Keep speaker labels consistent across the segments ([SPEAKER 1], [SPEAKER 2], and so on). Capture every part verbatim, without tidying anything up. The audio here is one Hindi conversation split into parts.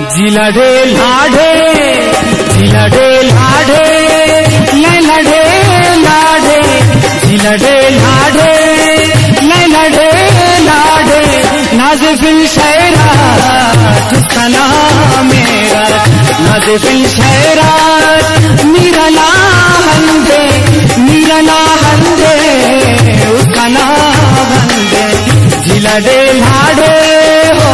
[SPEAKER 1] जिलडे लाडे जिलडे लाडे लैलडे लाडे जिलडे लाडे लैलडे लाडे नाज़िफिल शहरा जिसका नाम मेरा नाज़िफिल शहरा मेरा नाम दे मेरा नाम दे उसका नाम दे जिलडे लाडे हो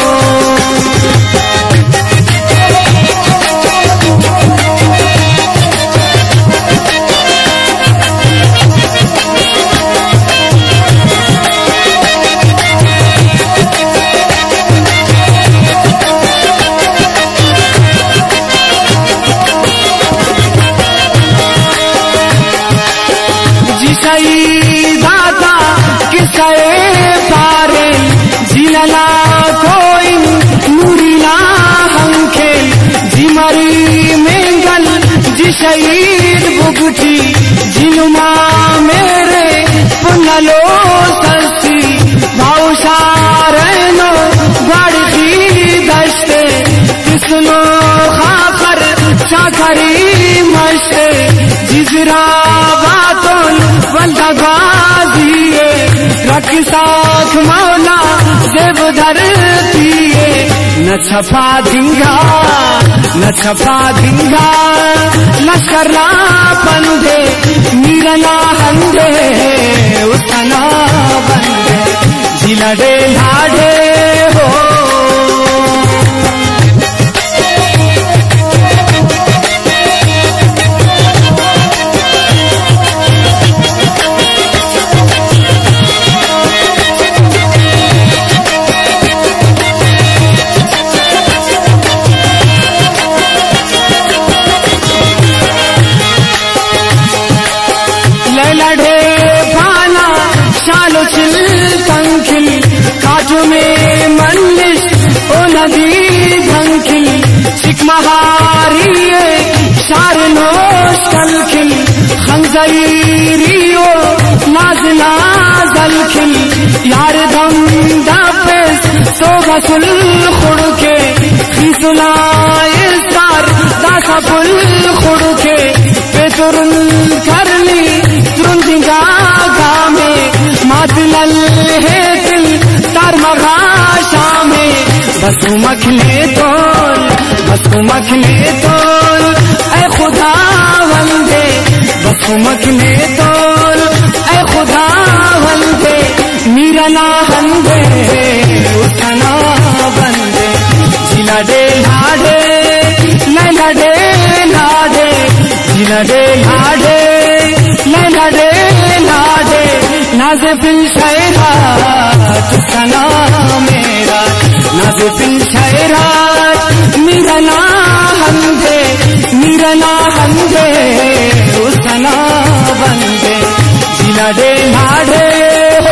[SPEAKER 1] दाता किसए पारे जिलला कोई नूरीला हंखे जिमरी मेंगल जी शहीद बुगटी जिनुमा मेरे पुनलो ससी भावशारनो बड़ती दश्ते किसनो खाकर चाकरी मशते जिजरा बातों वल्दा गाजिए रख साख मौला जेब धरतीए न छपा दिंगा न छपा दिंगा लश्करा बंदे मीरना हंदे उसना बंदे जिलडे लाडे हो लड़े भाला शालो चिल पंखिल काजू में मंदिश ओ नदी धंखिल चिकमहारी शारनोश कलखिल खंजरीरियो नाजला जलखिल यार दम दापेस सोगसुल खुड़के खिसुला इस्तार दासपुल खुड़के पेतुरुल करली तुरंदिगा गामे मातलल है दिल तार मगा शामे बस मखले तोल बस मखले तोल ऐ खुदा वंदे बस मखले तोल ऐ खुदा वंदे मेरा ना हंदे उसना बंदे जिलडे लाडे लैलडे लाडे जिलडे लाडे लैलडे लाडे नाज़िफिल शहरा जिसका नाम मेरा नाज़िफिल शहरा मेरा नाम दे मेरा नाम दे उसका नाम बंदे जिलडे लाडे हो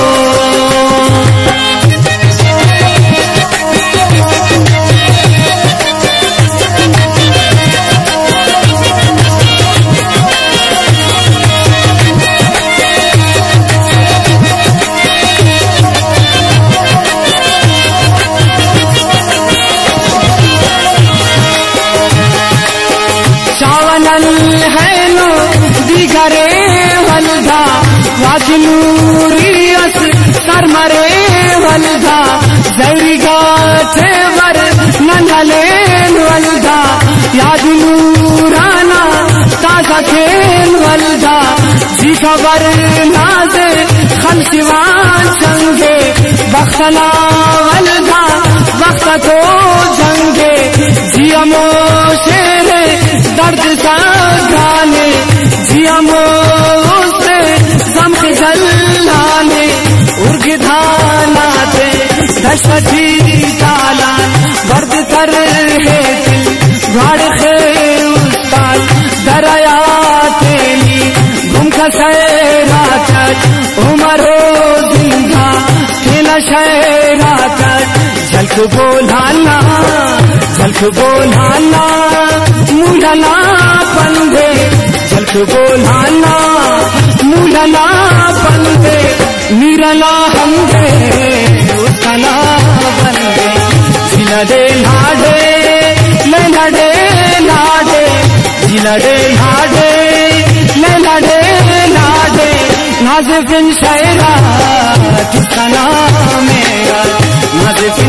[SPEAKER 1] है नो दिगरे वल्दा वाजनूरियस सरमरे वल्दा जैरिगा तेवर नंदले वल्दा याद नूराना ताजा खेल वल्दा जी खबर नाजे खलसिवान संगे बख्तला वल्दा वक्त तो जंगे जियमो शेरे दर्द सा गाने जियमो से जम जलाने उर्ग धानाते दशती ताला वर्द कर है दिल गाड़ खे उस्ताद दरया तेली घुम खसेरा तक उमरो जिंदा तेला शहरा तक जल्क बोलाना जल्क बोलाना मुंडला बंदे जल्क बोलाना मुंडला बंदे मीरला हमदे उसना बंदे जिलडे लाडे लड़े लाडे लड़े लाडे लड़े लाडे नाज़िफ़िन शायरा तुस्का नाम मेरा नाज़िफ़िन